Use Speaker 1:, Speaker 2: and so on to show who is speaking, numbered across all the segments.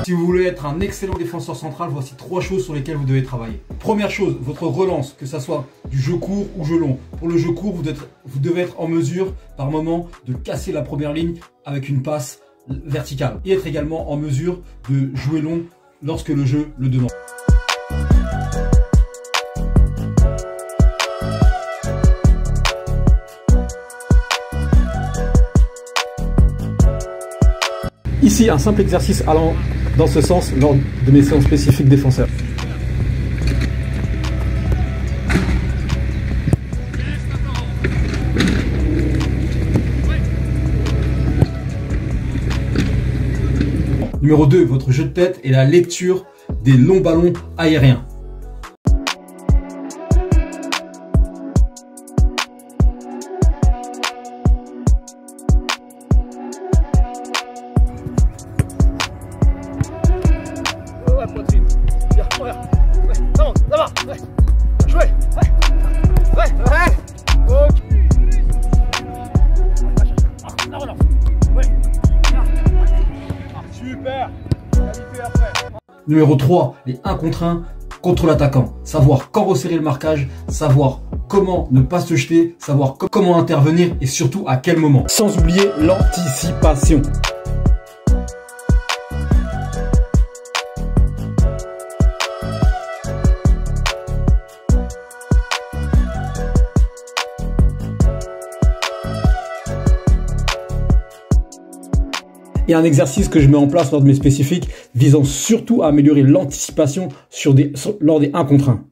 Speaker 1: Si vous voulez être un excellent défenseur central, voici 3 choses sur lesquelles vous devez travailler. Première chose, votre relance, que ça soit du jeu court ou jeu long. Pour le jeu court, vous devez être en mesure, par moment, de casser la première ligne avec une passe verticale. Et être également en mesure de jouer long lorsque le jeu le demande. Ici, un simple exercice allant dans ce sens lors de mes séances spécifiques défenseurs. Numéro 2, votre jeu de tête et la lecture des longs ballons aériens.
Speaker 2: Ouais, poitrine. Bien, ouais. Ouais, ça va. Ouais. Jouez. Ouais. Ok. La relance. Ouais. Super. Qualité après.
Speaker 1: Numéro 3, les 1 contre 1 contre l'attaquant. Savoir quand resserrer le marquage, savoir comment ne pas se jeter, savoir comment intervenir et surtout à quel moment. Sans oublier l'anticipation. Et un exercice que je mets en place lors de mes spécifiques visant surtout à améliorer l'anticipation lors des 1 contre 1.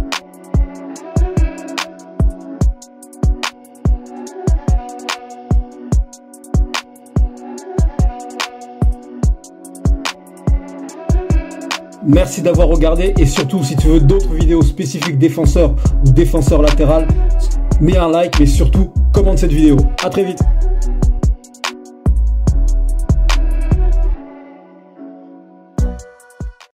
Speaker 1: Merci d'avoir regardé et surtout si tu veux d'autres vidéos spécifiques défenseurs ou défenseurs latéral, mets un like mais surtout commente cette vidéo. À très vite.